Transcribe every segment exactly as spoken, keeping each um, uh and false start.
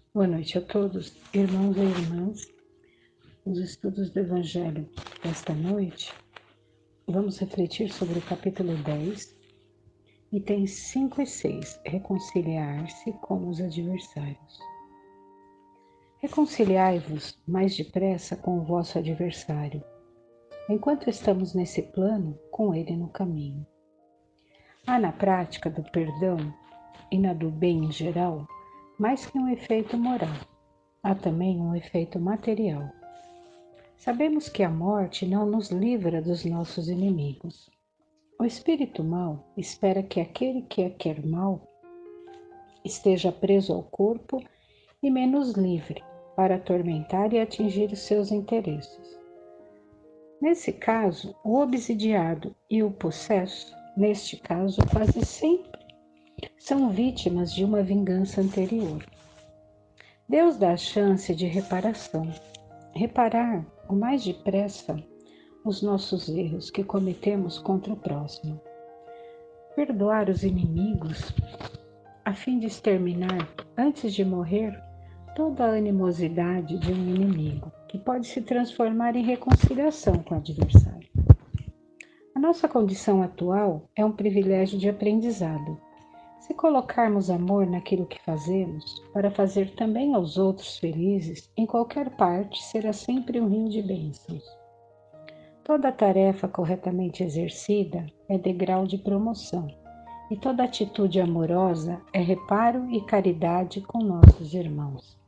Boa noite a todos, irmãos e irmãs. Nos estudos do Evangelho desta noite, vamos refletir sobre o capítulo dez, itens cinco e seis, reconciliar-se com os adversários. Reconciliai-vos mais depressa com o vosso adversário, enquanto estamos nesse plano, com ele no caminho. Há na prática do perdão e na do bem em geral, mais que um efeito moral, há também um efeito material. Sabemos que a morte não nos livra dos nossos inimigos. O espírito mau espera que aquele que quer mal esteja preso ao corpo e menos livre para atormentar e atingir os seus interesses. Nesse caso, o obsidiado e o possesso, neste caso, quase sempre são vítimas de uma vingança anterior. Deus dá a chance de reparação. Reparar o mais depressa os nossos erros que cometemos contra o próximo. Perdoar os inimigos, a fim de exterminar, antes de morrer, toda a animosidade de um inimigo, que pode se transformar em reconciliação com o adversário. A nossa condição atual é um privilégio de aprendizado. Se colocarmos amor naquilo que fazemos, para fazer também aos outros felizes, em qualquer parte será sempre um rio de bênçãos. Toda tarefa corretamente exercida é degrau de promoção, e toda atitude amorosa é reparo e caridade com nossos irmãos.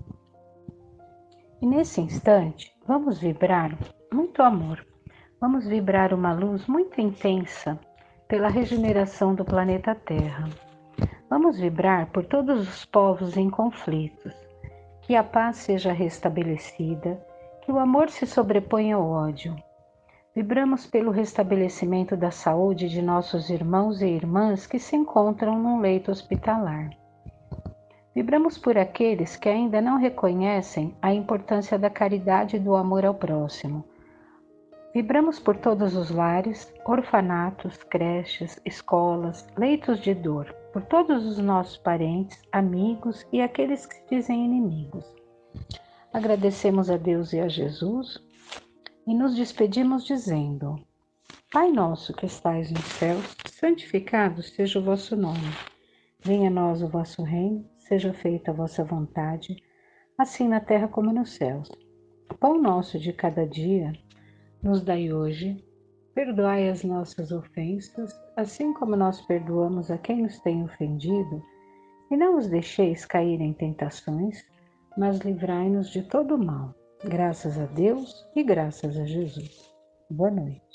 E nesse instante, vamos vibrar muito amor, vamos vibrar uma luz muito intensa pela regeneração do planeta Terra. Vamos vibrar por todos os povos em conflitos, que a paz seja restabelecida, que o amor se sobreponha ao ódio. Vibramos pelo restabelecimento da saúde de nossos irmãos e irmãs que se encontram num leito hospitalar. Vibramos por aqueles que ainda não reconhecem a importância da caridade e do amor ao próximo. Vibramos por todos os lares, orfanatos, creches, escolas, leitos de dor, por todos os nossos parentes, amigos e aqueles que se dizem inimigos. Agradecemos a Deus e a Jesus e nos despedimos dizendo: Pai nosso que estais nos céus, santificado seja o vosso nome. Venha a nós o vosso reino, seja feita a vossa vontade, assim na terra como nos céus. O pão nosso de cada dia nos dai hoje. Perdoai as nossas ofensas, assim como nós perdoamos a quem nos tem ofendido, e não os deixeis cair em tentações, mas livrai-nos de todo o mal. Graças a Deus e graças a Jesus. Boa noite.